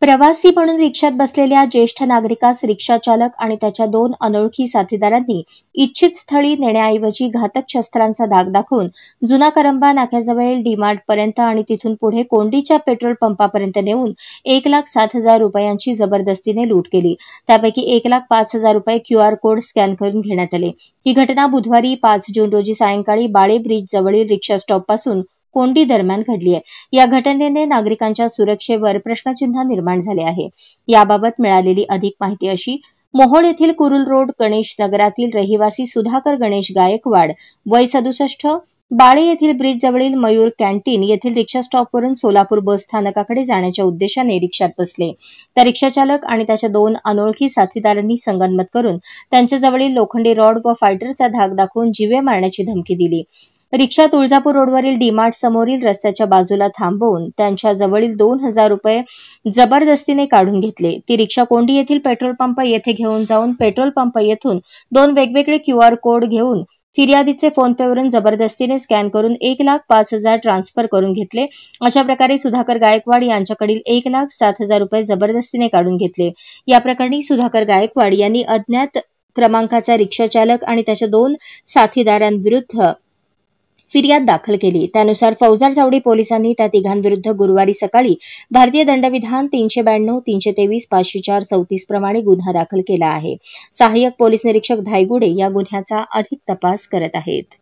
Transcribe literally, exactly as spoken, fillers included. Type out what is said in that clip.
प्रवासी म्हणून रिक्षात बसलेल्या ज्येष्ठ नागरिकास रिक्षाचालक आणि त्याच्या दोन अनोळखी साथीदारांनी इच्छित स्थळी नेण्याऐवजी घातक शस्त्रांचा धाक दाखवून जुना करंबा नाक्याजवळ डीमार्टपर्यंत आणि तिथून पुढे कोंडीच्या पेट्रोल पंपापर्यंत नेऊन एक लाख सात हजार रुपयांची जबरदस्तीने लूट केली. त्यापैकी एक लाख पाच हजार रुपये क्यूआर कोड स्कॅन करून घेण्यात आले. ही घटना बुधवारी पाच जून रोजी सायंकाळी बाळे ब्रिज जवळील रिक्षा स्टॉपपासून कोंडी दरम्यान घडली आहे. या घटनेने नागरिकांच्या सुरक्षेवर प्रश्नचिन्ह निर्माण झाले आहे. याबाबत मिळालेली अधिक माहिती अशी: मोहोळ येथील कुरुल रोड गणेश नगरातील रहिवासी सुधाकर गणेश गायकवाड वय सदुसष्ट बाळे येथील ब्रिज जवळील मयूर कॅन्टीन येथील रिक्षा स्टॉपवरून सोलापूर बस स्थानकाकडे जाण्याच्या उद्देशाने रिक्षात बसले. त्या रिक्षाचालक आणि त्याच्या दोन अनोळखी साथीदारांनी संगनमत करून त्यांच्याजवळील लोखंडी रॉड व फायटरचा धाक दाखवून जीवे मारण्याची धमकी दिली. रिक्षा तुळजापूर रोडवरील डीमार्ट समोरील रस्त्याच्या बाजूला थांबवून त्यांच्या जवळील दोन हजार रुपये जबरदस्तीने काढून घेतले. ती रिक्षा कोंडी येथील पेट्रोल पंप येथे घेऊन जाऊन पेट्रोल पंप येथून दोन वेगवेगळे क्यूआर कोड घेऊन फिर्यादीचे फोनपेवरून जबरदस्तीने स्कॅन करून एक लाख पाच हजार ट्रान्सफर करून घेतले. अशा प्रकारे सुधाकर गायकवाड यांच्याकडील एक लाख सात हजार रुपये जबरदस्तीने काढून घेतले. या प्रकरणी सुधाकर गायकवाड यांनी अज्ञात क्रमांकाचा रिक्षाचालक आणि त्याच्या दोन साथीदारांविरुद्ध फिर्याद दाखल केली. त्यानुसार फौजदार चावडी पोलिसांनी त्या तिघांविरुद्ध गुरुवारी सकाळी भारतीय दंडविधान तीनशे ब्याण्णव तीनशे तेवीस पाचशे चार चौतीस प्रमाणे गुन्हा दाखल केला आहे. सहाय्यक पोलीस निरीक्षक धायगुडे या गुन्ह्याचा अधिक तपास करत आहेत.